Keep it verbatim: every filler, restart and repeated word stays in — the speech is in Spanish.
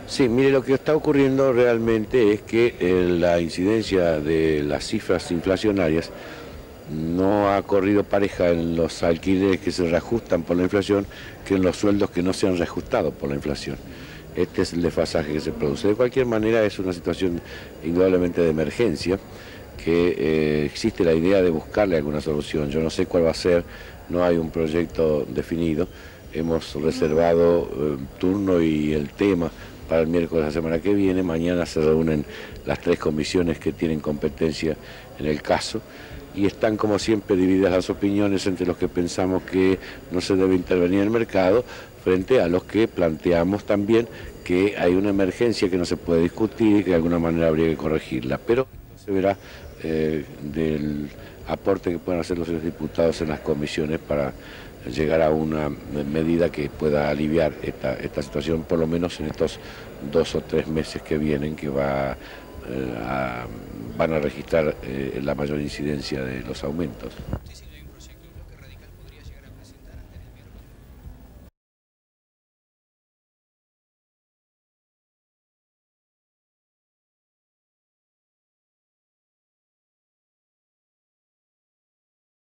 Sí, mire, lo que está ocurriendo realmente es que eh, la incidencia de las cifras inflacionarias no ha corrido pareja en los alquileres que se reajustan por la inflación que en los sueldos que no se han reajustado por la inflación. Este es el desfasaje que se produce. De cualquier manera es una situación indudablemente de emergencia, que eh, existe la idea de buscarle alguna solución. Yo no sé cuál va a ser, no hay un proyecto definido. Hemos reservado eh, turno y el tema para el miércoles de la semana que viene. Mañana se reúnen las tres comisiones que tienen competencia en el caso y están como siempre divididas las opiniones entre los que pensamos que no se debe intervenir en el mercado frente a los que planteamos también que hay una emergencia que no se puede discutir y que de alguna manera habría que corregirla. Pero se verá eh, del aporte que puedan hacer los diputados en las comisiones para llegar a una medida que pueda aliviar esta, esta situación, por lo menos en estos dos o tres meses que vienen, que va, eh, a, van a registrar eh, la mayor incidencia de los aumentos.